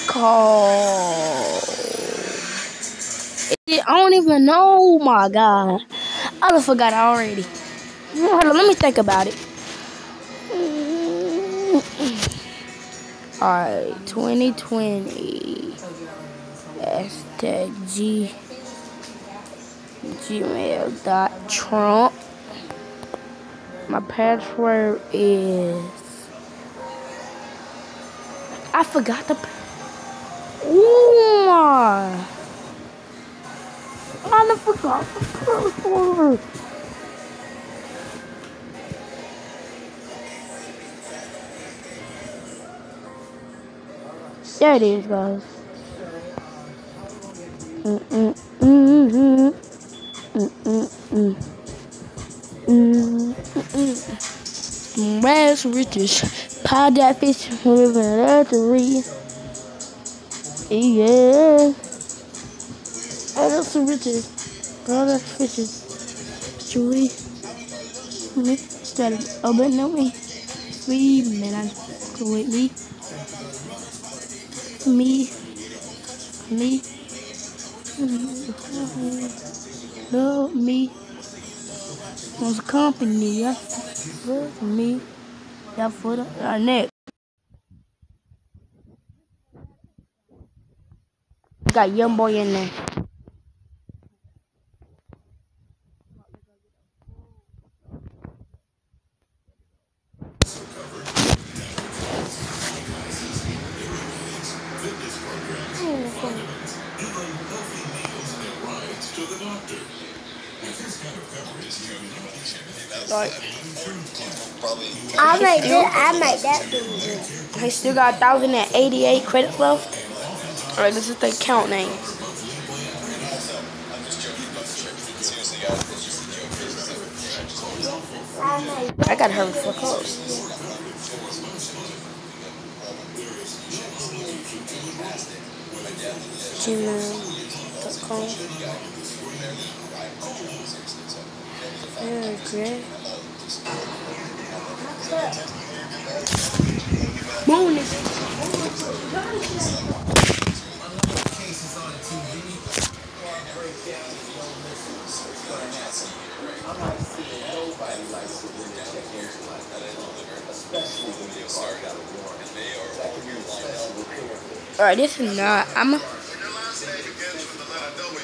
called? I don't even know. Oh my god. I done forgot already. Hold on, let me think about it. Alright, 2020. Hashtag gmail.trump. My password is... I forgot the... Oh my... I done forgot the password. There it is, guys. Rags riches, pie that fish with an artery. Yeah. I got some riches, all that fishes. Chewy. Started opening me. Sweet man, I'm with me. Love me. Wants a company, yeah. For me. Yeah, for the next. Got young boy in there. Like, I made that do. I still got 1,088 credits left. Alright, this is the count name. I gotta hurry for close. Gmail.com. Great. Bonus. Alright, this is not.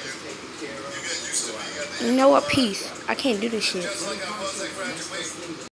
You know what? Peace. I can't do this shit.